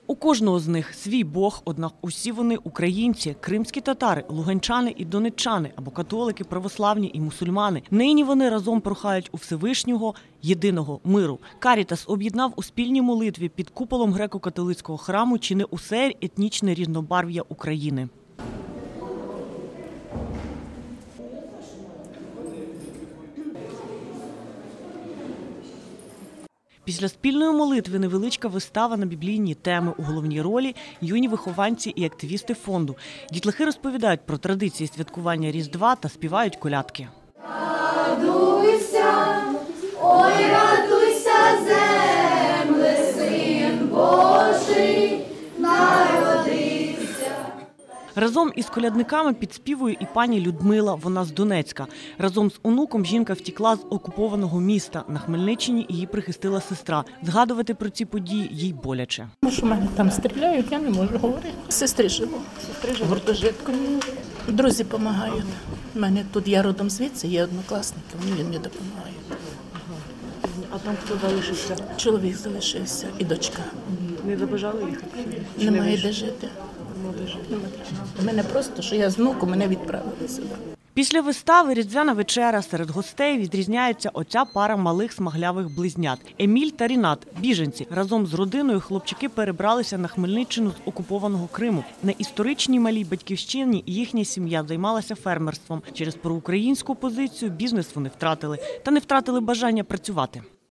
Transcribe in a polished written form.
У кожного з них свій Бог, однак усі вони українці, кримські татари, луганчани і донеччани, або католики, православні і мусульмани. Нині вони разом прохають у Всевишнього єдиного миру. Карітас об'єднав у спільній молитві під куполом греко-католицького храму чи не усе етнічне різнобарв'я України. Після спільної молитви невеличка вистава на біблійні теми. У головній ролі юні вихованці і активісти фонду. Дітлахи розповідають про традиції святкування Різдва та співають колядки. Радуйся, ой, радуйся, земле, Син Божий народився. Разом із колядниками підспівує і пані Людмила, вона з Донецька. Разом з онуком жінка втікла з окупованого міста. На Хмельниччині її прихистила сестра. Згадувати про ці події їй боляче. Тому що мене там стріляють, я не можу говорити. Сестри живу, гуртожитку. Друзі допомагають. У мене тут, я родом звідси, є однокласники, вони мені допомагають. А там хто залишився? Чоловік залишився і дочка. Не забажали їх? Немає де жити. У мене просто, що я з внуком, мене відправили сюди. Після вистави «Різдвяна вечеря» серед гостей відрізняється оця пара малих смаглявих близнят. Еміль та Рінат – біженці. Разом з родиною хлопчики перебралися на Хмельниччину з окупованого Криму. На історичній малій батьківщині їхня сім'я займалася фермерством. Через проукраїнську позицію бізнес вони втратили. Та не втратили бажання працювати.